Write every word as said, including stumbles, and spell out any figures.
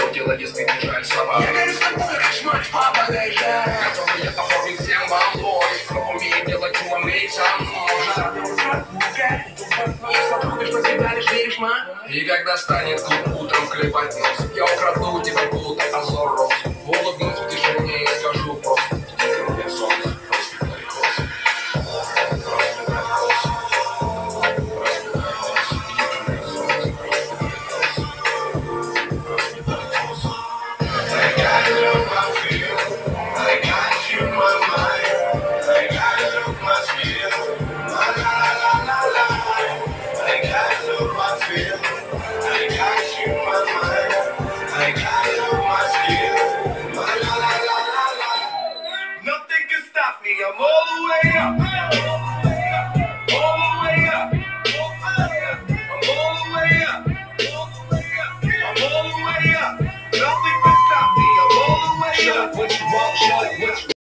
дело, если не жаль собак. Я горю с тобой, как ночь по багаже. Готовый я оформить всем вам бой, но умеет делать умный сам. И когда станет клуб утром клепать нос, я украду у тебя будто азор роз. Улыбнусь в тишине и скажу просто: я солнце, распятый хвост. Распятый хвост. Распятый хвост. Распятый хвоst. I got love my feel, I got you my mind, I got love my feel, la la la la la. I got love my feel, I got you my mind, I got love my skill, la la la la la la. Nothing can stop me, I'm all the way up, all the way up, I'm all the way up, I'm all the way up. Nothing can stop me, I'm all the way up. What you want, what you